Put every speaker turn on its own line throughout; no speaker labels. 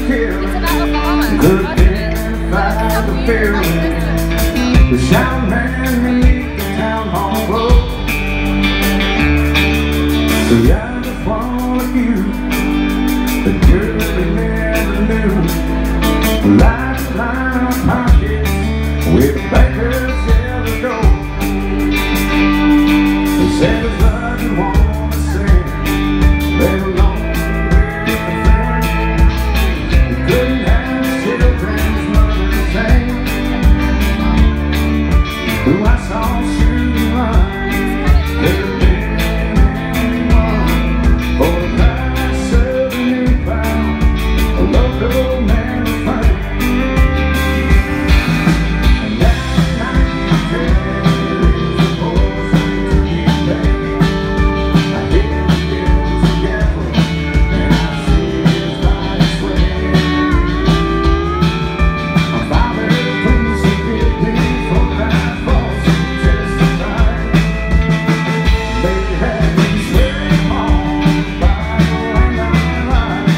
killed.
It's about Oklahoma.
Could identify the feeling. The shout man beneath the town hall road. So I just want you, the girl that never knew. Life line of pockets with a baker's yellow door. They said it's love you want to sing, let alone with a friend. You couldn't have the children's mother sing. Who I saw shoot and run, could have been anyone. For the price of a new pound, a local man of fame. And that night there is the poison to be paid. I hear the bills together, and I see his body sway. My father, please forgive me for that false testifying. They had me swearing on the Bible and I lied.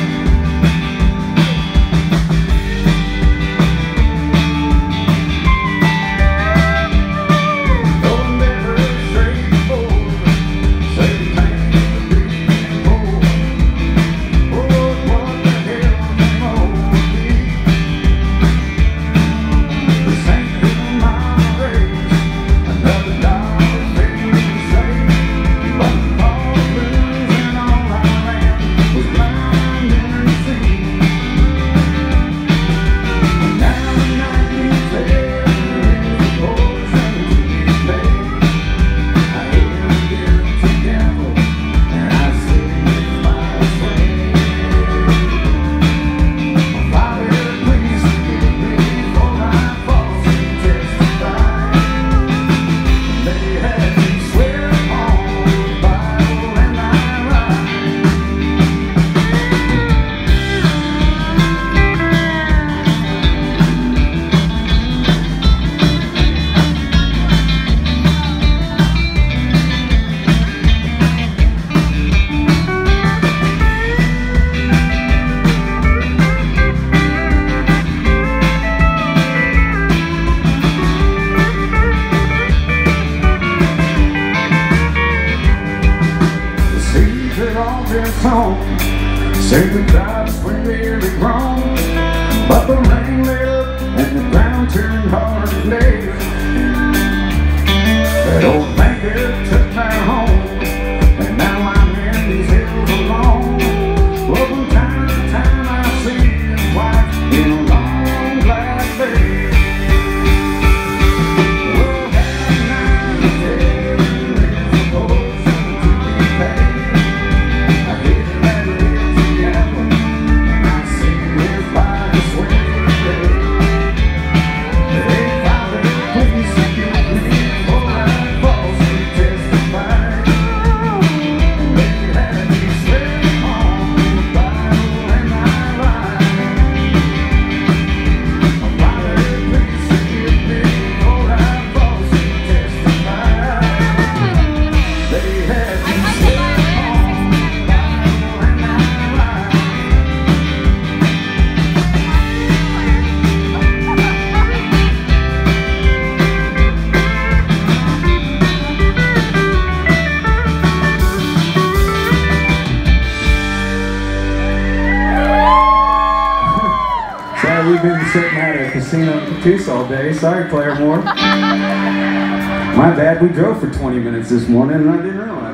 Though I'm never straightforward, say the pain of being poor. Lord, what the hell came over me? This ain't been my race, another dollar being saved. But the fall blues and all I ran was blind and unseen. And now the night is there is a poison to be paid. I hear the guilty gamble, and I see his body sway. My Father, please forgive me for my falsely testifying. They had me swear upon the Bible and I lied. The seeds had all been sown, sacred crops were nearly grown, but the rain lit up and the ground turned hard to clay. That old banker took my home, and now I'm in these hills alone. Well, from time to time I see his wife in a long black veil. Well, that night there is a poison to be paid. I hear that it's gamble, and I see his body sway. Hey, Father, please forgive me for I falsely testified. They had me swear on the Bible and I lied. Father, please forgive me for I falsely testified. They had me swear on the Bible and I lied.
Sorry, we've been sitting at a casino in Accuser all day. Sorry, Claremore. My bad, we drove for 20 minutes this morning and I didn't realize.